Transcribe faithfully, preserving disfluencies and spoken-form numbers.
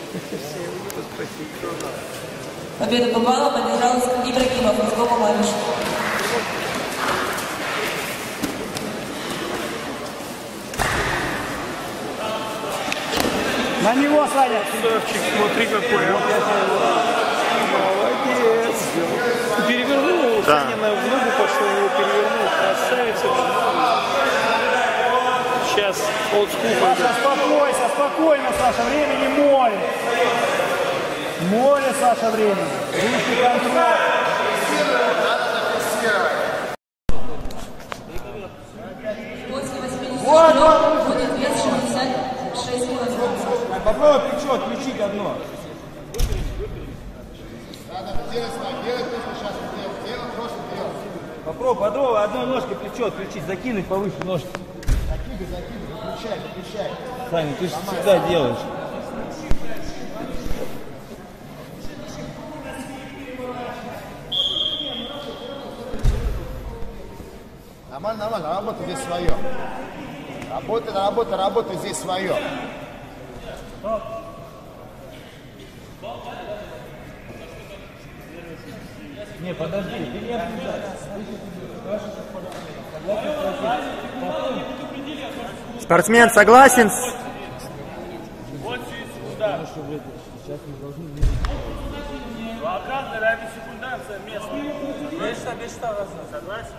Победу Бабала поддержал Ибрагимов из Гома Мамиш. На него, Саня! Савчик, смотри какой. Молодец. Перевернул, да. Саня на ногу пошел, его перевернул. Красавица. Сейчас олдскул. Саша, успокойся, спокойно, Саша, времени море. Море, Саша, времени. Руки контроль. После восьмидесяти будет вес шестьдесят шесть килограмм. Попробуй плечо отключить одно. Попробуй, попробуй одной ножкой плечо отключить, закинуть повыше ножки. Закидывай, закидывай, выключай, выключай. Саня, ты же всегда делаешь. Нормально, нормально, работа здесь свое. Работа, работа, работа здесь свое. Не, подожди, ты не обижай. Спортсмен согласен? Вот секунда. Сейчас мы должны... Обратно ради секундация место. Место, место. Согласен?